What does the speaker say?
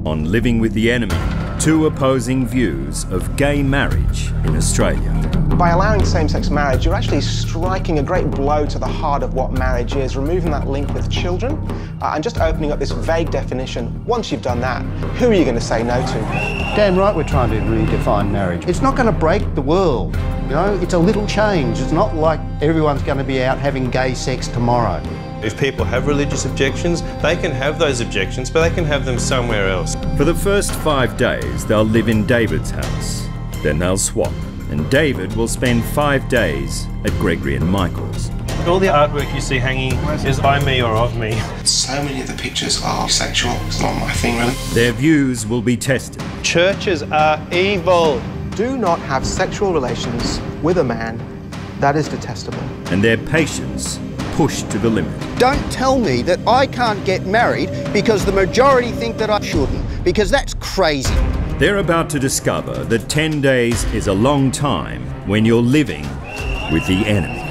on Living with the Enemy, two opposing views of gay marriage in Australia. By allowing same-sex marriage, you're actually striking a great blow to the heart of what marriage is, removing that link with children, and just opening up this vague definition. Once you've done that, who are you going to say no to? Damn right we're trying to redefine marriage. It's not going to break the world, you know, it's a little change. It's not like everyone's going to be out having gay sex tomorrow. If people have religious objections, they can have those objections, but they can have them somewhere else. For the first 5 days, they'll live in David's house. Then they'll swap, and David will spend 5 days at Gregory and Michael's. All the artwork you see hanging is by me or of me. So many of the pictures are sexual. It's not my thing, really. Their views will be tested. Churches are evil. Do not have sexual relations with a man. That is detestable. And their patience pushed to the limit. Don't tell me that I can't get married because the majority think that I shouldn't, because that's crazy. They're about to discover that 10 days is a long time when you're living with the enemy.